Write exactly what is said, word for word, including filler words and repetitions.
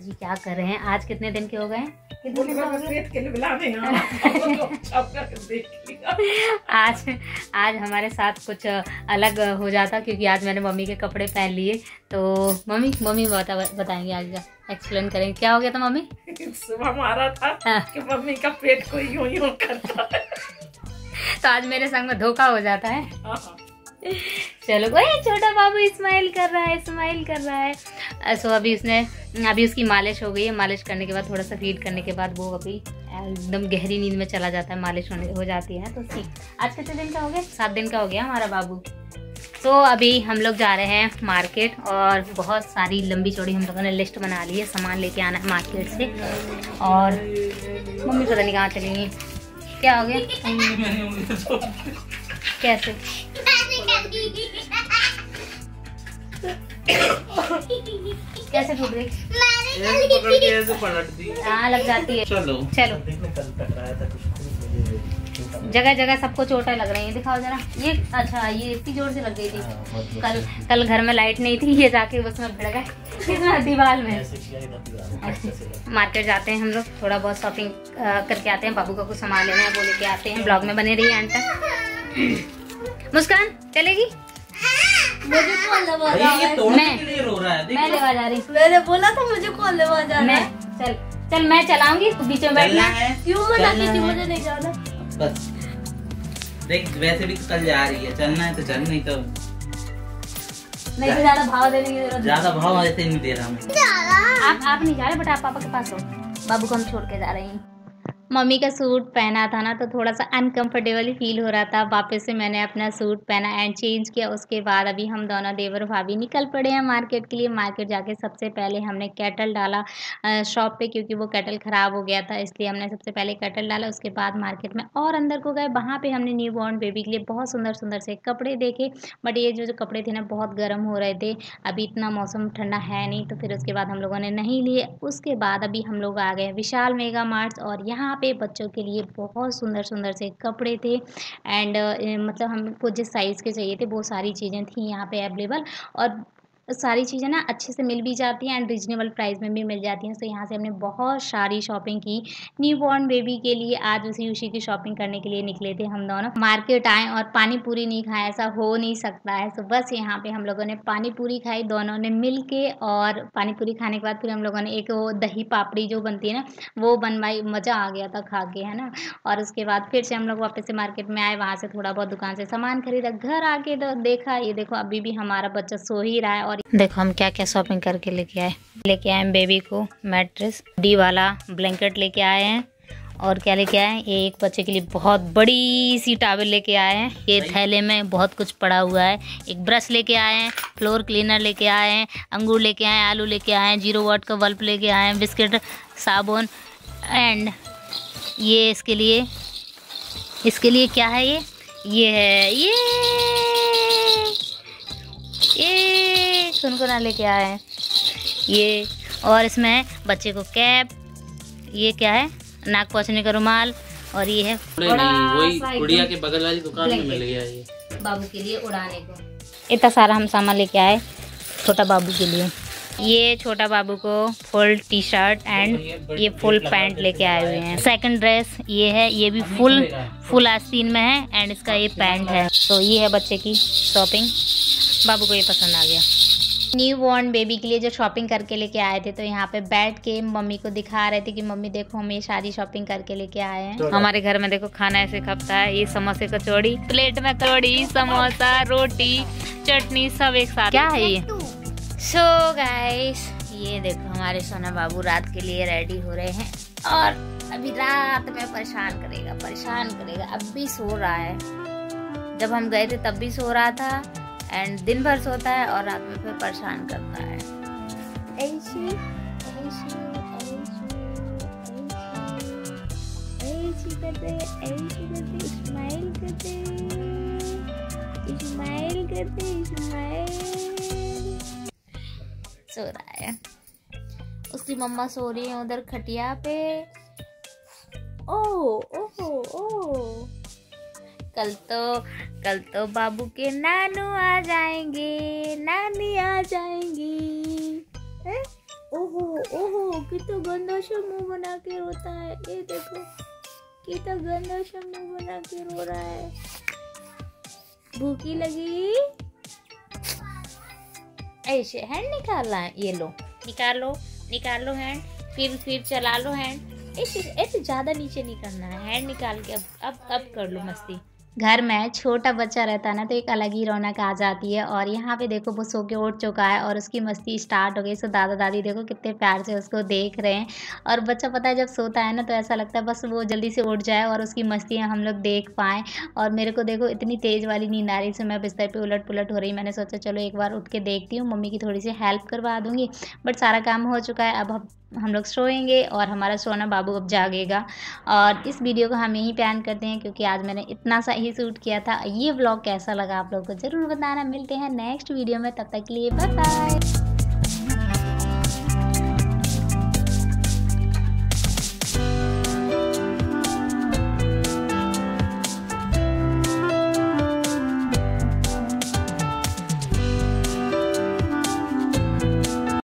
जी क्या कर रहे हैं? आज कितने दिन के हो गए हैं? कितने दिन हो गए? आज आज हमारे साथ कुछ अलग हो जाता क्योंकि आज मैंने मम्मी के कपड़े पहन लिए। तो मम्मी मम्मी बता बताएंगे आगे का, एक्सप्लेन करेंगे क्या हो गया था मम्मी? सुबह मारा था हाँ। कि मम्मी का पेट को यूं यूं करता है। तो आज मेरे संग में धोखा हो जाता है। हाँ। चलो कोई छोटा बाबू स्माइल कर रहा है स्माइल कर रहा है। सो अभी उसने अभी उसकी मालिश हो गई है। मालिश करने के बाद थोड़ा सा फीड करने के बाद वो अभी एकदम गहरी नींद में चला जाता है। मालिश होने हो जाती है तो ठीक। आज कितने दिन का हो गया? सात दिन का हो गया हमारा बाबू। तो अभी हम लोग जा रहे हैं मार्केट और बहुत सारी लंबी चौड़ी हम लोगों ने लिस्ट बना ली है। सामान लेके आना है मार्केट से। और मम्मी पता नहीं कहाँ चलेंगी। क्या हो गया? कैसे कैसे टूट गई? हाँ लग जाती है। चलो चलो जगह जगह सबको चोटें लग रही हैं। दिखाओ जरा ये। अच्छा ये इतनी जोर से लग गई थी। कल कल घर में लाइट नहीं थी, ये जाके उसमें भिड़ गए इसमें दीवार में। मार्केट जाते हैं हम लोग, थोड़ा बहुत शॉपिंग करके आते हैं। बाबू का कुछ सामान लेना है वो लेके आते हैं। ब्लॉग में बने रहिए अंत तक। मुस्कान चलेगी? मुझे कौन लेवा जा रहा है? मैं रो रहा है। मैं लेवा जा रही। मैंने बोला था मुझे कौन लेवा जा रहा है? चल चल मैं चलाऊंगी, बीच में बैठना है। क्यों मना की थी? मुझे नहीं जाना। बस देख वैसे भी तो कल जा रही है, चलना है तो चल, नहीं तो नहीं तो ज्यादा भाव देने की जरूरत। ज्यादा भाव ऐसे नहीं दे रहा मैं। आप आप नहीं जा रहे बट आप पापा के पास हो। बाबू को हम छोड़ के जा रहे हैं। मम्मी का सूट पहना था ना तो थोड़ा सा अनकंफर्टेबल फील हो रहा था। वापस से मैंने अपना सूट पहना एंड चेंज किया। उसके बाद अभी हम दोनों देवर भाभी निकल पड़े हैं मार्केट के लिए। मार्केट जाके सबसे पहले हमने केटल डाला शॉप पे क्योंकि वो केटल ख़राब हो गया था, इसलिए हमने सबसे पहले केटल डाला। उसके बाद मार्केट में और अंदर को गए, वहाँ पर हमने न्यू बॉर्न बेबी के लिए बहुत सुंदर सुंदर से कपड़े देखे। बट ये जो जो कपड़े थे ना बहुत गर्म हो रहे थे। अभी इतना मौसम ठंडा है नहीं, तो फिर उसके बाद हम लोगों ने नहीं लिए। उसके बाद अभी हम लोग आ गए विशाल मेगा मार्ट और यहाँ पे बच्चों के लिए बहुत सुंदर सुंदर से कपड़े थे। एंड मतलब हमको जिस साइज़ के चाहिए थे वो सारी चीज़ें थी यहाँ पे अवेलेबल। और सारी चीज़ें ना अच्छे से मिल भी जाती हैं एंड रिजनेबल प्राइस में भी मिल जाती हैं। तो यहाँ से हमने बहुत सारी शॉपिंग की न्यू बॉर्न बेबी के लिए। आज उसी उसी की शॉपिंग करने के लिए निकले थे हम दोनों। मार्केट आए और पानी पूरी नहीं खाए, ऐसा हो नहीं सकता है। तो बस यहाँ पे हम लोगों ने पानी पूरी खाई दोनों ने मिल के। और पानी पूरी खाने के बाद फिर हम लोगों ने एक वो दही पापड़ी जो बनती है ना वो बनवाई। मज़ा आ गया था खा के, है ना। और उसके बाद फिर से हम लोग वापस से मार्केट में आए, वहाँ से थोड़ा बहुत दुकान से सामान खरीदा। घर आके तो देखा, ये देखो अभी भी हमारा बच्चा सो ही रहा है। और देखो हम क्या क्या शॉपिंग करके लेके आए। लेके आए बेबी को मैट्रेस, डी वाला ब्लैंकेट लेके आए हैं। और क्या लेके आए हैं, ये एक बच्चे के लिए बहुत बड़ी सी टॉवल लेके आए हैं। ये थैले में बहुत कुछ पड़ा हुआ है। एक ब्रश लेके आए हैं, फ्लोर क्लीनर लेके आए हैं, अंगूर लेके आए हैं, आलू लेके आए हैं, जीरो वाट का बल्ब लेके आए हैं, बिस्किट, साबुन। एंड ये इसके लिए इसके लिए क्या है, ये ये है ये ये सुनकुना लेके आए हैं ये। और इसमें बच्चे को कैप, ये क्या है, नाक पोंछने का रुमाल। और ये है वही गुड़िया के बगल वाली दुकान में मिल गया ये बाबू के लिए उड़ाने को। इतना सारा हम सामान लेके आए छोटा बाबू के लिए। ये छोटा बाबू को फुल टी शर्ट एंड ये फुल पैंट लेके आए हुए हैं। सेकंड ड्रेस ये है, ये भी फुल फुल आस्तीन में है एंड इसका ये पैंट है। तो ये है बच्चे की शॉपिंग। बाबू को ये पसंद आ गया। न्यू बॉर्न बेबी के लिए जो शॉपिंग करके लेके आए थे, तो यहाँ पे बैठ के मम्मी को दिखा रहे थे कि मम्मी देखो हम ये सारी शॉपिंग करके लेके आए हैं। हमारे घर में देखो खाना ऐसे खपता है। ये समोसे कचौड़ी, प्लेट में कचौड़ी, समोसा, रोटी, चटनी सब एक साथ। क्या है ये? सो गाइस ये देखो हमारे सोना बाबू रात के लिए रेडी हो रहे हैं। और अभी रात में परेशान करेगा परेशान करेगा। अब भी सो रहा है। जब हम गए थे तब भी सो रहा था एंड दिन भर सोता है और रात में फिर परेशान करता है। ऐसी ऐसी ऐसी करते ऐसी करते स्माइल करते स्माइल करते स्माइल। सो रहा है। उसकी मम्मा सो रही है उधर खटिया पे। ओ ओ ओ कल तो कल तो बाबू के नानू आ जाएंगे, नानी आ जाएंगी। ओहो ओहो कितना गंदा सा मुंह बना के रोता है, ये देखो कितना गंदा सा मुंह बना के रो रहा है। भूखी लगी, ऐसे हैंड निकालना है, ये लो निकाल लो निकाल लो हैंड, फिर फिर चला लो हैंड, ऐसे ऐसे ज्यादा नीचे नहीं करना है, हैंड निकाल के अब अब अब कर लो मस्ती। घर में छोटा बच्चा रहता है ना तो एक अलग ही रौनक आ जाती है। और यहाँ पे देखो वो सो के उठ चुका है और उसकी मस्ती स्टार्ट हो गई। सो दादा दादी देखो कितने प्यार से उसको देख रहे हैं। और बच्चा पता है जब सोता है ना तो ऐसा लगता है बस वो जल्दी से उठ जाए और उसकी मस्तियाँ हम लोग देख पाएँ। और मेरे को देखो इतनी तेज़ वाली नींद आ रही, से मैं बिस्तर पे उलट पुलट हो रही। मैंने सोचा चलो एक बार उठ के देखती हूँ, मम्मी की थोड़ी सी हेल्प करवा दूँगी। बट सारा काम हो चुका है, अब हम हम लोग सोएंगे और हमारा सोना बाबू अब जागेगा। और इस वीडियो को हम यहीं पे एंड करते हैं क्योंकि आज मैंने इतना सा ही शूट किया था। ये व्लॉग कैसा लगा आप लोगों को ज़रूर बताना। मिलते हैं नेक्स्ट वीडियो में, तब तक के लिए बाय बाय।